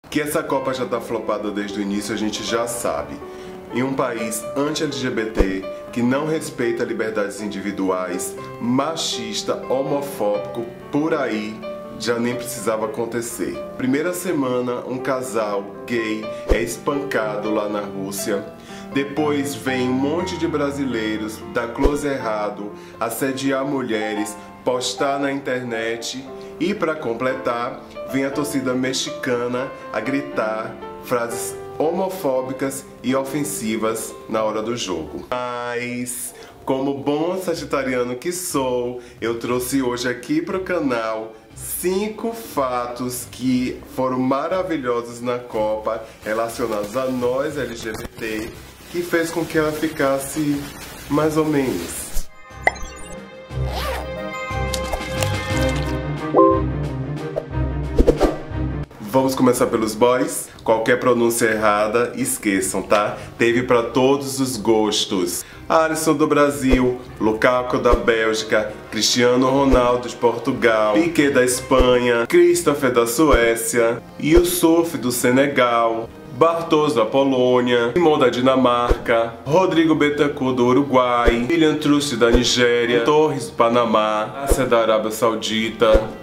Que essa Copa já tá flopada desde o início, a gente já sabe. Em um país anti-LGBT, que não respeita liberdades individuais, machista, homofóbico, por aí, já nem precisava acontecer. Primeira semana, um casal gay é espancado lá na Rússia. Depois vem um monte de brasileiros dar close errado, assediar mulheres, postar na internet. E para completar, vem a torcida mexicana a gritar frases homofóbicas e ofensivas na hora do jogo. Mas, como bom sagitariano que sou, eu trouxe hoje aqui pro canal 5 fatos que foram maravilhosos na Copa relacionados a nós LGBT, que fez com que ela ficasse mais ou menos. Vamos começar pelos boys? Qualquer pronúncia errada, esqueçam, tá? Teve pra todos os gostos. Alisson do Brasil, Lukaku da Bélgica, Cristiano Ronaldo de Portugal, Piqué da Espanha, Christopher da Suécia, Yusuf do Senegal, Bartos da Polônia, Simon da Dinamarca, Rodrigo Bentancur do Uruguai, William Trust da Nigéria, Torres do Panamá, Assa da Arábia Saudita.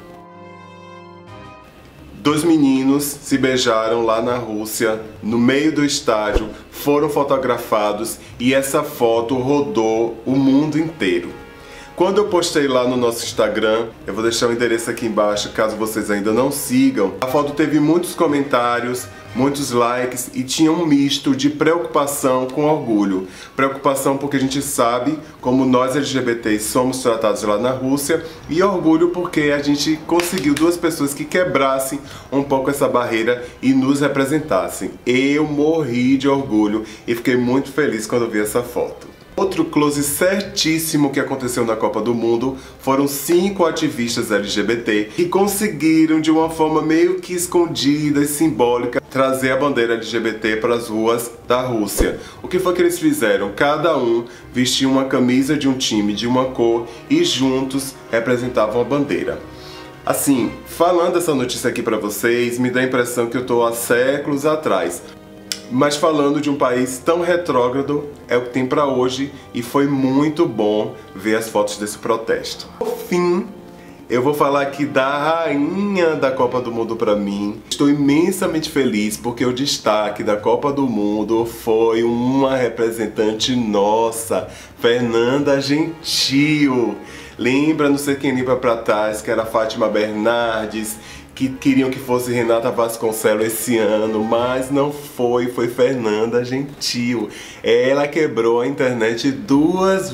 2 meninos se beijaram lá na Rússia, no meio do estádio, foram fotografados e essa foto rodou o mundo inteiro. Quando eu postei lá no nosso Instagram, eu vou deixar o endereço aqui embaixo caso vocês ainda não sigam, a foto teve muitos comentários, muitos likes e tinha um misto de preocupação com orgulho. Preocupação porque a gente sabe como nós LGBTs somos tratados lá na Rússia e orgulho porque a gente conseguiu 2 pessoas que quebrassem um pouco essa barreira e nos representassem. Eu morri de orgulho e fiquei muito feliz quando vi essa foto. Outro close certíssimo que aconteceu na Copa do Mundo foram 5 ativistas LGBT que conseguiram, de uma forma meio que escondida e simbólica, trazer a bandeira LGBT para as ruas da Rússia. O que foi que eles fizeram? Cada um vestia uma camisa de um time de uma cor e juntos representavam a bandeira. Assim, falando essa notícia aqui para vocês, me dá a impressão que eu tô há séculos atrás. Mas falando de um país tão retrógrado, é o que tem pra hoje e foi muito bom ver as fotos desse protesto. Por fim, eu vou falar aqui da rainha da Copa do Mundo pra mim. Estou imensamente feliz porque o destaque da Copa do Mundo foi uma representante nossa, Fernanda Gentil. Lembra, não sei quem lembra pra trás, que era Fátima Bernardes, que queriam que fosse Renata Vasconcelos esse ano, mas não foi, foi Fernanda Gentil. Ela quebrou a internet 2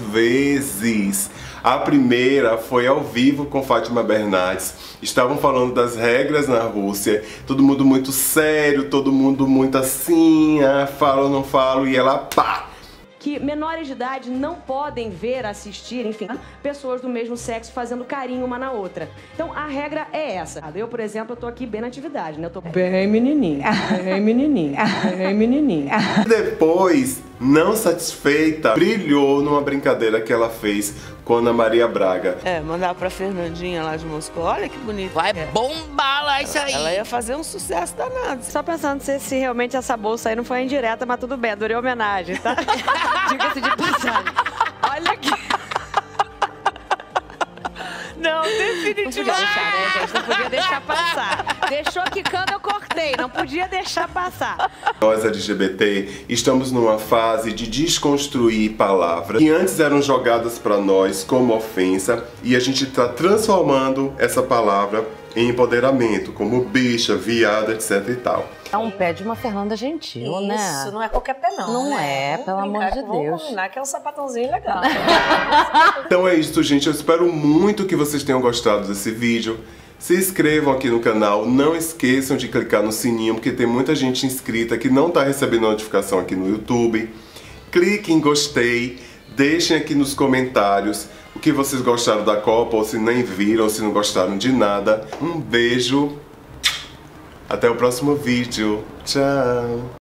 vezes. A primeira foi ao vivo com Fátima Bernardes. Estavam falando das regras na Rússia, todo mundo muito sério, todo mundo muito assim, falo ou não falo, e ela pá! Que menores de idade não podem ver, assistir, enfim, pessoas do mesmo sexo fazendo carinho uma na outra. Então a regra é essa. Eu, por exemplo, eu tô aqui bem na atividade, né? Eu tô bem menininha, bem menininha, bem menininha. Depois, não satisfeita, brilhou numa brincadeira que ela fez com Ana Maria Braga. Mandar pra Fernandinha lá de Moscou, olha que bonito. Vai bombar lá isso aí. Ela ia fazer um sucesso danado. Só pensando se realmente essa bolsa aí não foi indireta, mas tudo bem, adorei a homenagem, tá? Diga-se de passagem. Olha aqui. Não, definitivamente. Não podia deixar, né, gente? Não podia deixar passar. Deixou quicando, eu cortei. Não podia deixar passar. Nós, LGBT, estamos numa fase de desconstruir palavras que antes eram jogadas para nós como ofensa e a gente está transformando essa palavra em empoderamento, como bicha, viada, etc e tal. É um pé de uma Fernanda Gentil, né? Isso, não é qualquer pé não. Não né? é, pelo amor de Deus. Vamos combinar que é um sapatãozinho legal. Então é isso, gente. Eu espero muito que vocês tenham gostado desse vídeo. Se inscrevam aqui no canal, não esqueçam de clicar no sininho, porque tem muita gente inscrita que não está recebendo notificação aqui no YouTube. Clique em gostei, deixem aqui nos comentários o que vocês gostaram da Copa, ou se nem viram, ou se não gostaram de nada. Um beijo, até o próximo vídeo. Tchau!